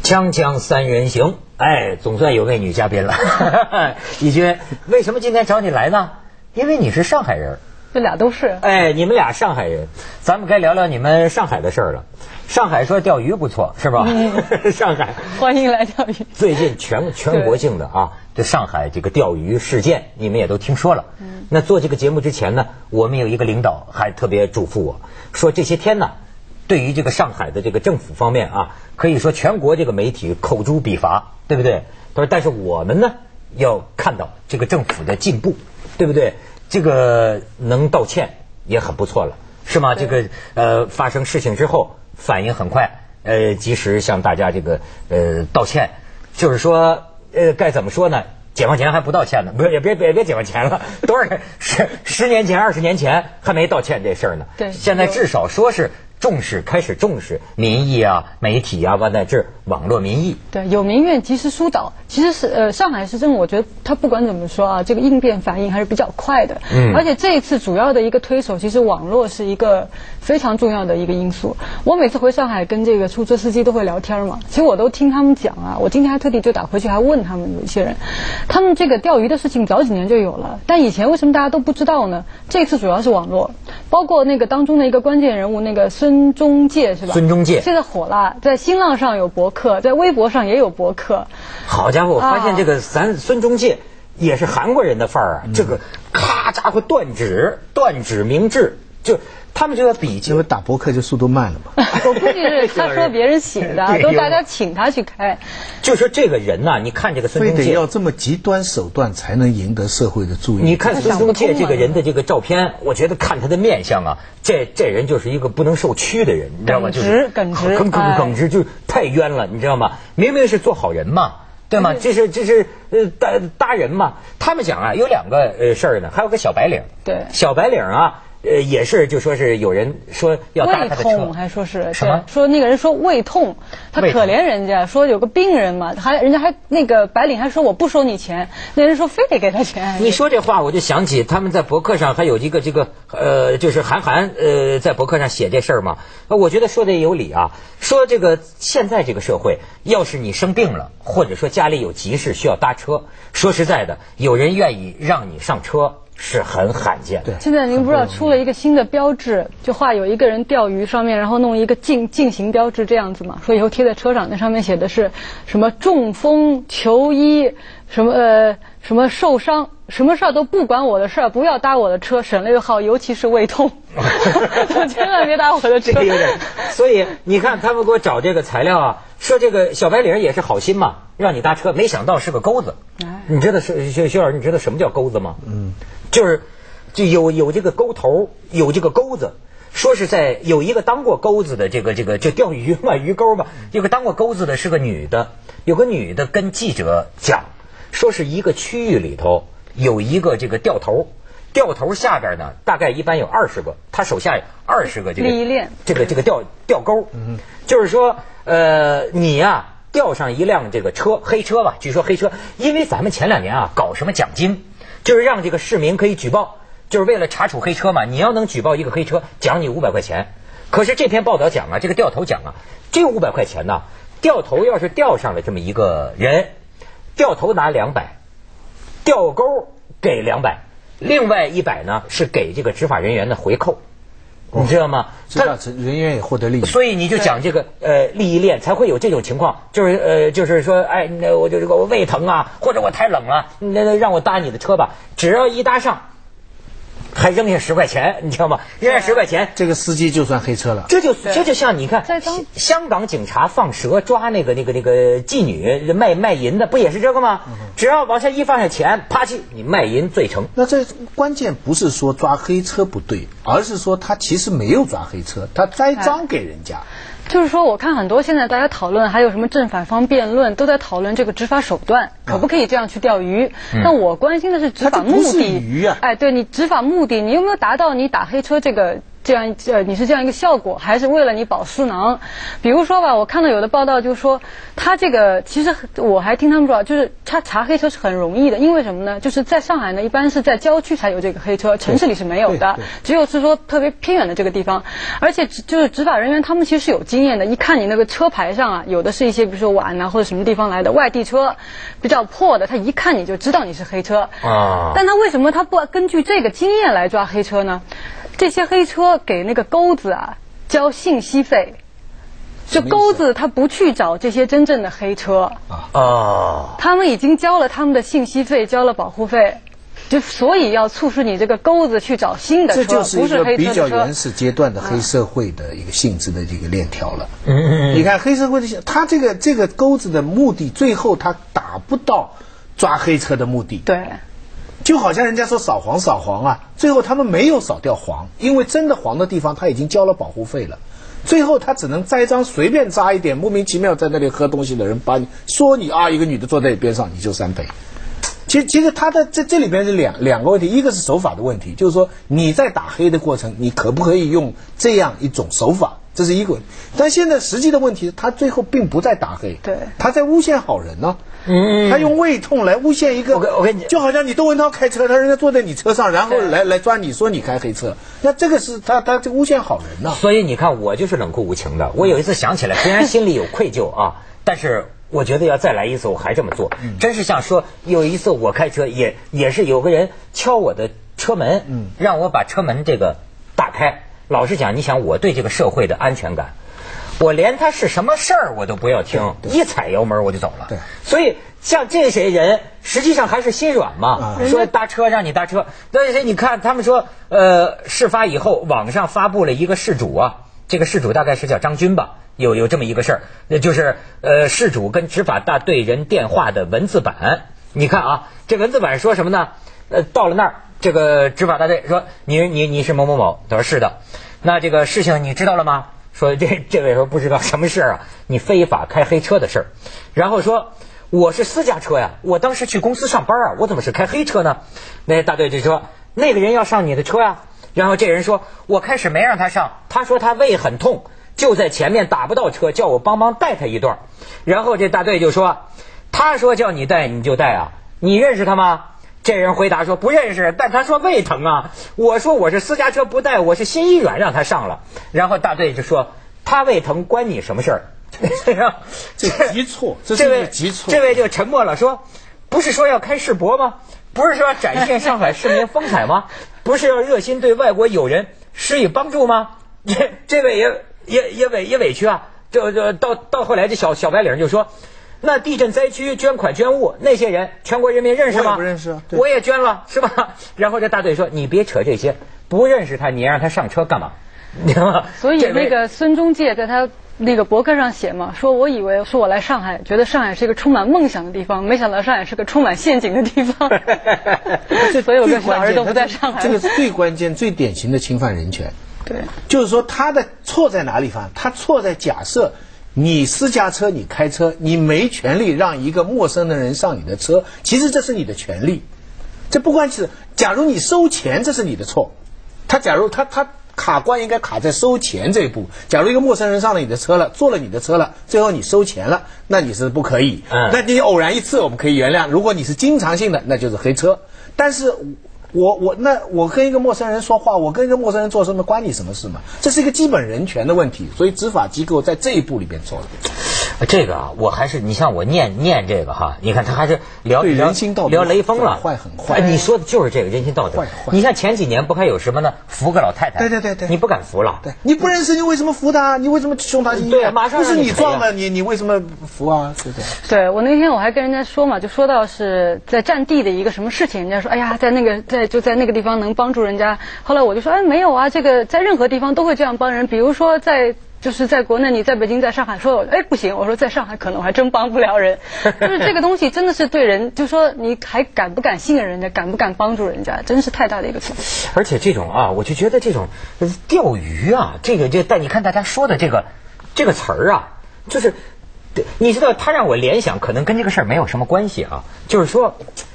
锵锵三人行，哎，总算有位女嘉宾了。李军，为什么今天找你来呢？因为你是上海人。 这俩都是。 哎，你们俩上海人，咱们该聊聊你们上海的事儿了。上海说钓鱼不错，是吧？上海欢迎来钓鱼。 最近全国性的啊，这上海这个钓鱼事件，你们也都听说了。那做这个节目之前呢，我们有一个领导还特别嘱咐我说，这些天呢，对于这个上海的这个政府方面啊，可以说全国这个媒体口诛笔伐，对不对？他说，但是我们呢要看到这个政府的进步，对不对？这个能道歉也很不错了，是吗？这个发生事情之后反应很快，及时向大家这个道歉，就是说该怎么说呢？解放前还不道歉呢，不是也别解放前了，多少10年前20年前还没道歉这事儿呢。 对， 现在至少说是开始重视民意啊、媒体啊，乃至网络民意。 对，有民怨及时疏导。其实是上海市政府，我觉得他不管怎么说啊，这个应变反应还是比较快的。而且这一次主要的一个推手，其实网络是一个非常重要的一个因素。我每次回上海跟这个出租车司机都会聊天嘛，其实我都听他们讲啊。我今天还特地就打回去还问他们有一些人，他们这个钓鱼的事情早几年就有了，但以前为什么大家都不知道呢？这次主要是网络，包括那个当中的一个关键人物那个孙中介是吧？孙中介现在火了，在新浪上有博客，在微博上也有博客。 好家伙，我发现这个咱孙中介也是韩国人的范儿啊，这个咔家伙断指明志，就他们就要比， 因为打博客就速度慢了嘛。 我估计是他说别人写的，都大家请他去开。 就说这个人呐，你看这个孙中介， 非得要这么极端手段才能赢得社会的注意。 你看孙中介这个人的这个照片，我觉得看他的面相啊，这人就是一个不能受屈的人，你知道吗？就是耿直，就是太冤了，你知道吗？明明是做好人嘛。对吗？这是搭人嘛。他们讲啊，有两个事儿呢，还有个小白领。对，小白领啊，也是就说是有人说要搭他的车， 胃痛还说是什么？ 说那个人说胃痛，他可怜人家，说有个病人嘛，人家还那个白领还说我不收你钱，那人说非得给他钱。 你说这话我就想起他们在博客上还有一个就是韩寒在博客上写这事儿嘛，我觉得说的也有理啊。说这个现在这个社会，要是你生病了，或者说家里有急事需要搭车，说实在的，有人愿意让你上车是很罕见的。 现在您不知道出了一个新的标志，就画有一个人钓鱼上面，然后弄一个禁行标志这样子嘛，说以后贴在车上，那上面写的是什么中风求医，什么受伤，什么事儿都不管我的事儿，不要搭我的车，省略号，尤其是胃痛，千万别搭我的车。 所以你看他们给我找这个材料啊，说这个小白领也是好心嘛，让你搭车，没想到是个钩子。你知道薛老师，你知道什么叫钩子吗？就是就有这个钩头，有这个钩子。说是在有一个当过钩子的这个就钓鱼嘛，鱼钩嘛，有个当过钩子的是个女的，有个女的跟记者讲，说是一个区域里头有一个这个钓头下边呢，大概一般有20个，他手下有20个这个利益链，这个钓钩，就是说你呀钓上一辆这个车，黑车吧，据说黑车，因为咱们前2年啊搞什么奖金，就是让这个市民可以举报。就是为了查处黑车嘛，你要能举报一个黑车，奖你500块钱。可是这篇报道讲啊，这个钓头讲啊，这500块钱呢，钓头要是钓上了这么一个人，钓头拿200，钓钩给200，另外100呢是给这个执法人员的回扣，你知道吗？ 执法人员也获得利益， 所以你就讲这个利益链才会有这种情况，就是说，哎，我就这个我胃疼啊，或者我太冷了，那让我搭你的车吧，只要一搭上。还扔下10块钱，你知道吗？扔下10块钱， 这个司机就算黑车了。 这就像你看，香港警察放蛇抓那个妓女卖淫的，不也是这个吗？只要往下一放下钱，啪叽，你卖淫罪成。 那这关键不是说抓黑车不对，而是说他其实没有抓黑车，他栽赃给人家。 就是说，我看很多现在大家讨论，还有什么正反方辩论，都在讨论这个执法手段，可不可以这样去钓鱼？但我关心的是执法目的。 鱼啊！ 哎，对，你执法目的，你有没有达到你打黑车这个这样一个效果，还是为了你保私囊？比如说吧，我看到有的报道就说，他这个其实我还听他们说，就是他查黑车是很容易的，因为什么呢？就是在上海呢，一般是在郊区才有这个黑车，城市里是没有的，只有是说特别偏远的这个地方。而且就是执法人员他们其实是有经验的，一看你那个车牌上啊，有的是一些比如说皖啊或者什么地方来的外地车，比较破的，他一看你就知道你是黑车啊。但他为什么他不根据这个经验来抓黑车呢？这些黑车给那个钩子啊交信息费，这钩子他不去找这些真正的黑车啊，他们已经交了他们的信息费，交了保护费，就所以要促使你这个钩子去找新的车， 这就是一个比较原始阶段的黑社会的一个性质的这个链条了。你看黑社会的，他这个钩子的目的，最后他达不到抓黑车的目的。 对。 就好像人家说扫黄啊，最后他们没有扫掉黄，因为真的黄的地方他已经交了保护费了，最后他只能栽赃，随便扎一点莫名其妙在那里喝东西的人，把你说你啊一个女的坐在你边上你就3倍。其实他的这里边是两个问题，一个是手法的问题，就是说你在打黑的过程，你可不可以用这样一种手法，这是一个问题。但现在实际的问题，他最后并不在打黑， 对， 他在诬陷好人呢。他用胃痛来诬陷一个， 我跟你就好像你窦文涛开车，他人家坐在你车上，然后来抓你说你开黑车，那这个是他这诬陷好人呢。 所以你看，我就是冷酷无情的。我有一次想起来，虽然心里有愧疚啊，但是我觉得要再来一次，我还这么做。真是像说有一次我开车也是有个人敲我的车门，让我把车门这个打开。老实讲，你想我对这个社会的安全感。我连他是什么事儿我都不要听，一踩油门我就走了。 对， 所以像这些人实际上还是心软嘛，说搭车让你搭车。但是你看他们说，事发以后网上发布了一个事主啊，这个事主大概是叫张军吧，有这么一个事儿，那就是事主跟执法大队人电话的文字版。你看啊，这文字版说什么呢？到了那儿，这个执法大队说你是某某某，他说是的，那这个事情你知道了吗？说这位说不知道什么事啊，你非法开黑车的事儿。然后说我是私家车呀，我当时去公司上班啊，我怎么是开黑车呢？那大队就说那个人要上你的车呀。然后这人说我开始没让他上，他说他胃很痛，就在前面打不到车，叫我帮忙带他一段。然后这大队就说他说叫你带你就带啊，你认识他吗？这人回答说不认识，但他说胃疼啊。我说我是私家车不带，我是心一软让他上了。然后大队就说他胃疼关你什么事儿？ 这急错，这是一个急错。 这位就沉默了，说不是说要开世博吗？不是说要展现上海市民风采吗？不是要热心对外国友人施以帮助吗？这位也委屈啊。到后来这小白领就说，那地震灾区捐款捐物那些人全国人民认识吗？ 我也不认识啊， 我也捐了是吧？然后这大队说你别扯这些，不认识他你让他上车干嘛？ 所以那个孙中介在他那个博客上写嘛，说我以为说我来上海，觉得上海是一个充满梦想的地方，没想到上海是个充满陷阱的地方。所有个小儿都不在上海。 这个是最关键、最典型的侵犯人权。 对， 就是说他的错在哪里方？他错在假设你私家车你开车，你没权利让一个陌生的人上你的车，其实这是你的权利。这不关是，假如你收钱，这是你的错。假如他卡关应该卡在收钱这一步。假如一个陌生人上了你的车了，坐了你的车了，最后你收钱了，那你是不可以。那你偶然一次我们可以原谅，如果你是经常性的，那就是黑车。但是我跟一个陌生人说话，我跟一个陌生人做什么，关你什么事嘛？这是一个基本人权的问题，所以执法机构在这一步里边错了。 这个啊，我还是你像我念这个哈，你看他还是聊人心道德聊雷锋了， 坏很坏。 你说的就是这个人心道德。 坏。 你看前几年不还有什么呢？扶个老太太。 对， 你不敢扶了。 对，你不认识你为什么扶他？你为什么凶他？ 对，马上不是你撞了你为什么扶啊？对不对？ 对，我那天我还跟人家说嘛，就说到是在战地的一个什么事情，人家说哎呀，在那个地方能帮助人家。后来我就说没有啊，这个在任何地方都会这样帮人，比如说就是在国内，你在北京，在上海，说不行，我说在上海可能我还真帮不了人。就是这个东西真的是对人，就说你还敢不敢信任人家，敢不敢帮助人家，真是太大的一个错。 而且这种啊，我就觉得这种钓鱼啊，但你看大家说的这个词儿啊，就是你知道，他让我联想，可能跟这个事儿没有什么关系啊，就是说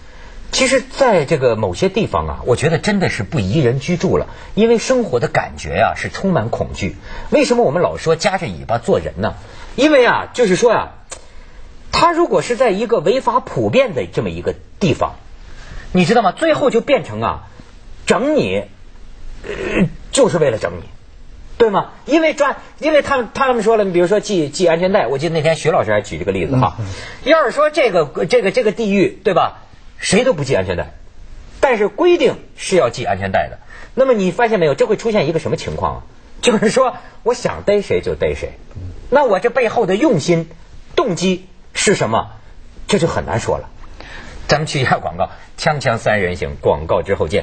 其实在这个某些地方啊，我觉得真的是不宜人居住了，因为生活的感觉啊是充满恐惧。为什么我们老说夹着尾巴做人呢？因为啊，就是说啊，他如果是在一个违法普遍的这么一个地方，你知道吗？最后就变成啊，整你，就是为了整你。对吗？因为他们说了，你比如说系安全带，我记得那天徐老师还举这个例子哈。要是说这个地狱，对吧？谁都不系安全带，但是规定是要系安全带的。那么你发现没有，这会出现一个什么情况啊？就是说，我想逮谁就逮谁，那我这背后的用心、动机是什么？这就很难说了。咱们去一下广告，锵锵三人行，广告之后见。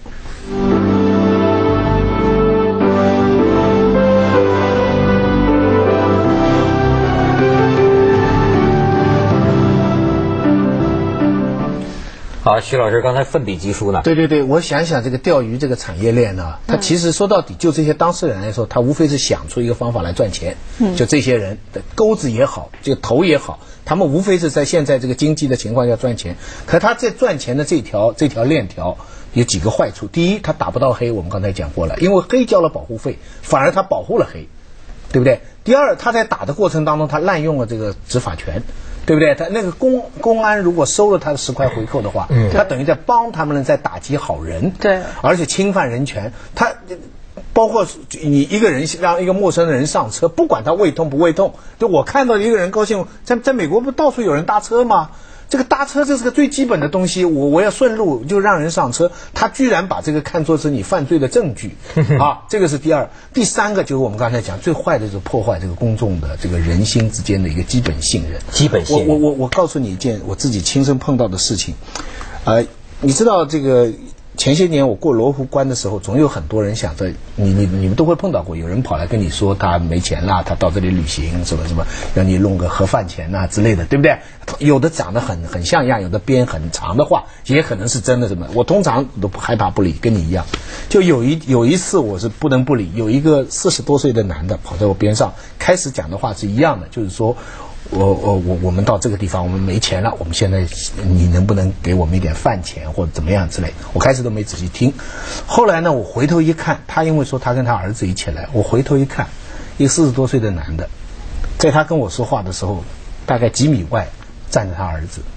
好，徐老师刚才奋笔疾书呢。 对，我想想这个钓鱼这个产业链呢，它其实说到底，就这些当事人来说，他无非是想出一个方法来赚钱。就这些人的钩子也好，这个头也好，他们无非是在现在这个经济的情况下赚钱。可他在赚钱的这条链条有几个坏处。第一，他打不到黑，我们刚才讲过了，因为黑交了保护费，反而他保护了黑，对不对？第二，他在打的过程当中，他滥用了这个执法权。对不对？他那个公安如果收了他的10块回扣的话，他等于在帮他们在打击好人， 对， 而且侵犯人权。他包括你一个人让一个陌生的人上车，不管他胃痛不胃痛，就我看到一个人高兴，在美国不到处有人搭车吗？这个搭车这是个最基本的东西，我要顺路就让人上车，他居然把这个看作是你犯罪的证据啊，这个是第二。第三个就是我们刚才讲最坏的就是破坏这个公众的这个人心之间的一个基本信任。我告诉你一件我自己亲身碰到的事情，你知道这个前些年我过罗湖关的时候，总有很多人想着你们都会碰到过，有人跑来跟你说他没钱啦，他到这里旅行什么要你弄个盒饭钱呐之类的，对不对？有的长得很像样，有的编很长的话，也可能是真的什么。我通常都不害怕不理，跟你一样。就有一次我是不能不理，有一个40多岁的男的跑在我边上，开始讲的话是一样的，就是说我们到这个地方我们没钱了，我们现在你能不能给我们一点饭钱或者怎么样之类。我开始都没仔细听，后来呢我回头一看，他因为说他跟他儿子一起来，我回头一看，一个40多岁的男的，在他跟我说话的时候，大概几米外站着他儿子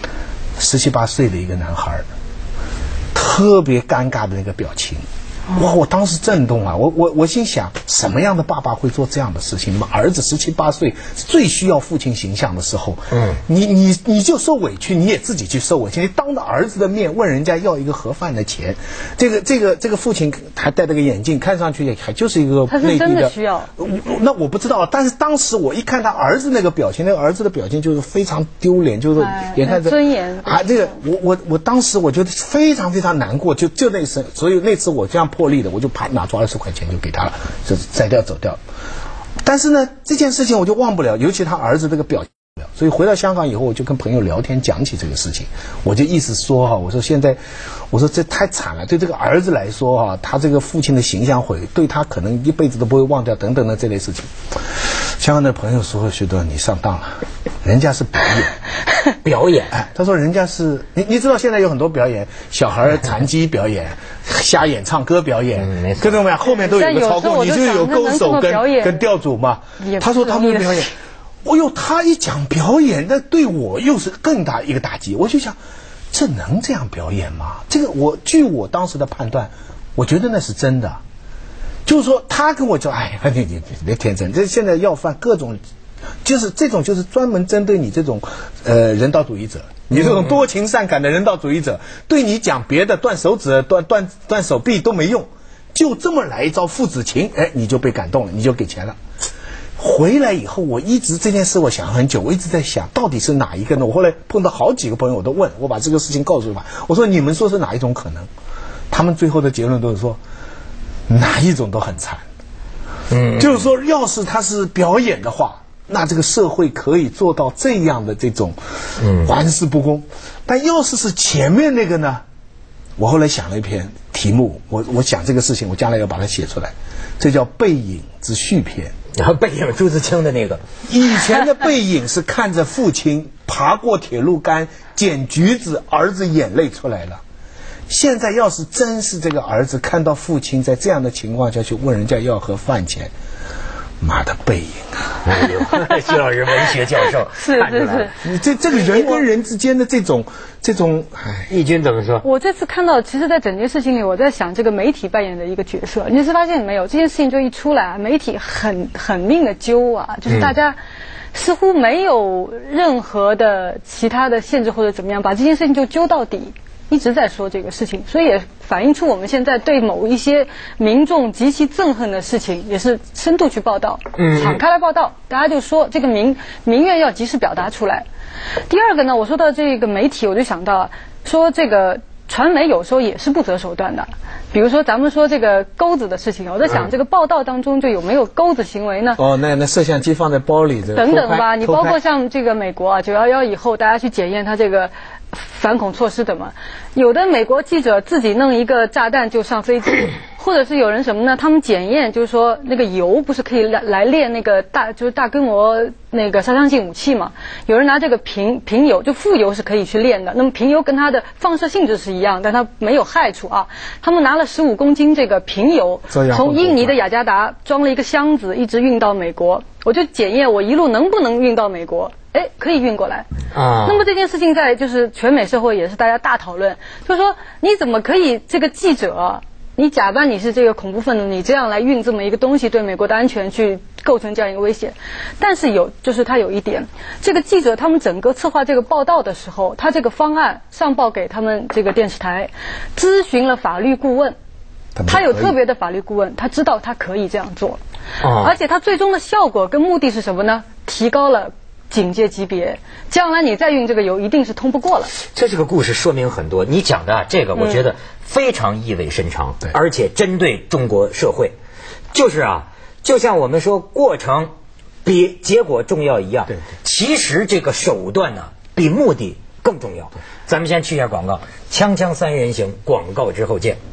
，17、18岁的一个男孩，特别尴尬的那个表情。哇！我当时震动啊！我心想，什么样的爸爸会做这样的事情？那么儿子17、18岁最需要父亲形象的时候，你就受委屈，你也自己去受委屈。你当着儿子的面问人家要一个盒饭的钱，这个父亲还戴着个眼镜，看上去还就是一个内地的。 他是真的需要？ 那我不知道，但是当时我一看他儿子那个表情，那个儿子的表情就是非常丢脸，就是眼看着尊严啊，这个我当时我觉得非常非常难过，就那次，所以那次我这样破例的，我就拿出20块钱就给他了，就摘掉走掉。但是呢，这件事情我就忘不了，尤其他儿子这个表情。所以回到香港以后，我就跟朋友聊天讲起这个事情，我就意思说哈，我说现在，我说这太惨了，对这个儿子来说哈，他这个父亲的形象毁，对他可能一辈子都不会忘掉等等的这类事情。香港的朋友说，徐德你上当了，人家是表演，哎，他说人家是你知道现在有很多表演，小孩残疾表演，瞎眼唱歌表演，各种各样，后面都有一个操控，你就有勾手跟吊主嘛。他说他们的表演。哦呦，他一讲表演，那对我又是更大一个打击。我就想，这能这样表演吗？这个据我当时的判断，我觉得那是真的。就是说，他跟我讲，哎呀，你别天真，这现在要犯各种，就是这种就是专门针对你这种人道主义者，你这种多情善感的人道主义者，对你讲别的断手指、断手臂都没用，就这么来一招父子情，哎，你就被感动了，你就给钱了。回来以后，我一直这件事我想很久，我一直在想到底是哪一个呢？我后来碰到好几个朋友，我都问，我把这个事情告诉他，我说你们说是哪一种可能？他们最后的结论都是说哪一种都很惨。就是说要是他是表演的话，那这个社会可以做到这样的这种玩世不恭。但要是前面那个呢？我后来想了一篇题目，我想这个事情我将来要把它写出来，这叫背影之续篇。 然后背影朱自清的那个， 以前的背影是看着父亲爬过铁路杆捡橘子，儿子眼泪出来了。现在要是真是这个儿子看到父亲在这样的情况下去问人家要盒饭钱，妈的背影啊！ 哎呦，徐老师文学教授， 是， 你这个人跟人之间的这种，哎， 义军怎么说？ 我这次看到，其实，在整件事情里，我在想这个媒体扮演的一个角色。你是发现没有？这件事情就一出来，媒体很命的揪啊，就是大家似乎没有任何的其他的限制或者怎么样，把这件事情就揪到底。一直在说这个事情，所以也反映出我们现在对某一些民众极其憎恨的事情，也是深度去报道，敞开来报道，大家就说这个民怨要及时表达出来。第二个呢，我说到这个媒体，我就想到说这个传媒有时候也是不择手段的。比如说咱们说这个钩子的事情，我在想这个报道当中就有没有钩子行为呢？ 哦，那摄像机放在包里， 等等吧，你包括像这个美国啊，911以后大家去检验它这个反恐措施的嘛，有的美国记者自己弄一个炸弹就上飞机，或者是有人什么呢？他们检验就是说那个油不是可以来炼那个大规模那个杀伤性武器嘛？有人拿这个平油，就富油是可以去炼的。那么平油跟它的放射性质是一样，但它没有害处啊。他们拿了15公斤这个平油，从印尼的雅加达装了一个箱子，一直运到美国。我就检验我一路能不能运到美国。哎，可以运过来啊！那么这件事情在就是全美社会也是大家大讨论，就是说你怎么可以这个记者，你假扮你是这个恐怖分子，你这样来运这么一个东西，对美国的安全去构成这样一个威胁。但是就是他有一点，这个记者他们整个策划这个报道的时候，他这个方案上报给他们这个电视台，咨询了法律顾问，他有特别的法律顾问，他知道他可以这样做，而且他最终的效果跟目的是什么呢？提高了警戒级别，将来你再运这个油一定是通不过了。 这个故事说明很多，你讲的这个我觉得非常意味深长，而且针对中国社会，就是就像我们说过程比结果重要一样，其实这个手段呢比目的更重要。咱们先去一下广告，锵锵三人行，广告之后见。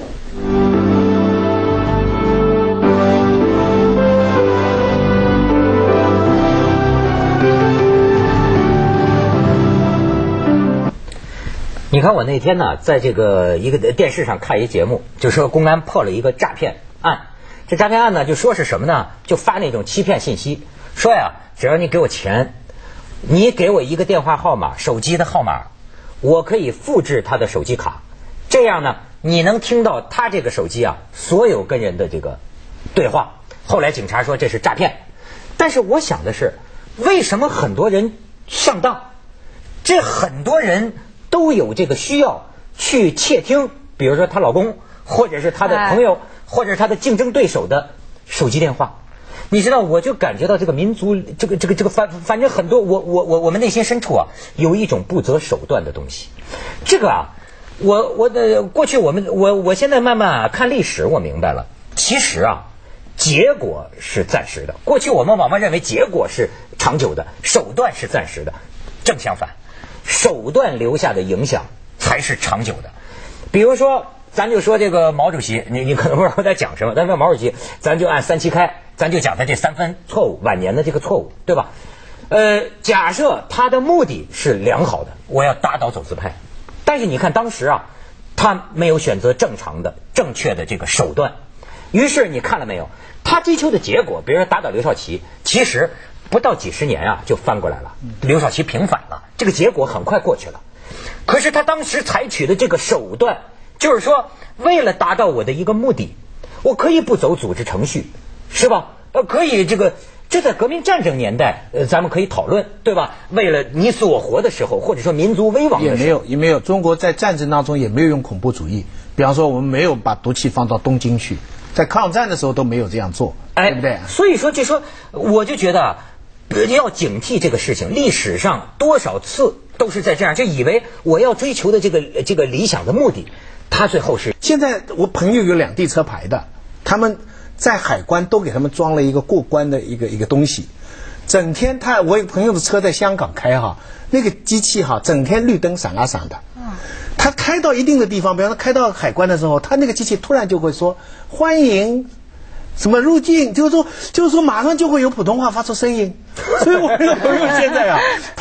你看我那天呢，在这个一个电视上看一节目，就说公安破了一个诈骗案。这诈骗案呢，就说是什么呢？就发那种欺骗信息，说呀，只要你给我钱，你给我一个电话号码，手机的号码，我可以复制他的手机卡，这样呢，你能听到他这个手机所有跟人的这个对话。后来警察说这是诈骗，但是我想的是，为什么很多人上当？这很多人都有这个需要去窃听，比如说她老公，或者是她的朋友，或者是她的竞争对手的手机电话。你知道，我就感觉到这个民族，这个反正很多，我们内心深处有一种不择手段的东西。这个我的过去我现在慢慢看历史，我明白了，其实结果是暂时的。过去我们往往认为结果是长久的，手段是暂时的，正相反。手段留下的影响才是长久的。比如说咱就说这个毛主席，你可能不知道我在讲什么，但是毛主席咱就按3七开，咱就讲他这3分错误，晚年的这个错误，对吧？假设他的目的是良好的，我要打倒走资派，但是你看当时他没有选择正常的正确的这个手段，于是你看了没有，他追求的结果，比如说打倒刘少奇，其实不到几十年就翻过来了，刘少奇平反了，这个结果很快过去了。可是他当时采取的这个手段，就是说为了达到我的一个目的，我可以不走组织程序，是吧？可以这在革命战争年代，咱们可以讨论，对吧？为了你死我活的时候，或者说民族危亡的时候， 也没有。中国在战争当中也没有用恐怖主义，比方说我们没有把毒气放到东京去，在抗战的时候都没有这样做，对不对？ 所以说我就觉得要警惕这个事情。历史上多少次都是在这样，就以为我要追求的这个理想的目的，他最后是。 现在我朋友有2地车牌的，他们在海关都给他们装了一个过关的一个东西，整天我有朋友的车在香港开那个机器整天绿灯闪啊闪的。他开到一定的地方，比方说开到海关的时候，他那个机器突然就会说欢迎什么入境，就是说马上就会有普通话发出声音。所以我那个朋友现在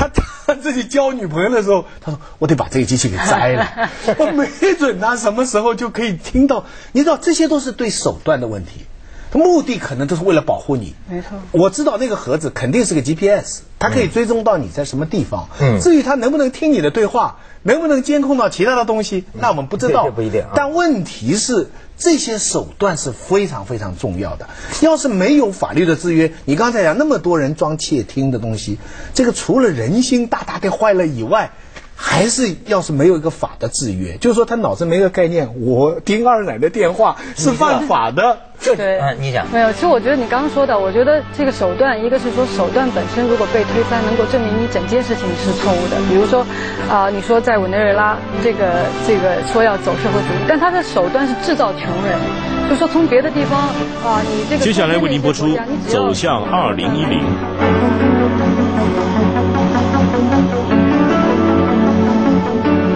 自己交女朋友的时候，他说我得把这个机器给摘了，没准他什么时候就可以听到。你知道，这些都是对手段的问题。目的可能都是为了保护你， 没错。我知道那个盒子肯定是个 GPS， 它可以追踪到你在什么地方。至于它能不能听你的对话，能不能监控到其他的东西，那我们不知道， 这不一定。 但问题是，这些手段是非常非常重要的。要是没有法律的制约，你刚才讲那么多人装窃听的东西，这个除了人心大大的坏了以外，还是要是没有一个法的制约，就是说他脑子没个概念，我听二奶的电话是犯法的。 对， 你讲没有？其实我觉得你刚刚说的，我觉得这个手段，一个是说手段本身如果被推翻，能够证明你整件事情是错误的。比如说，你说在委内瑞拉这个说要走社会主义，但他的手段是制造穷人，就是说从别的地方你这个。 接下来为您播出《走向2010》。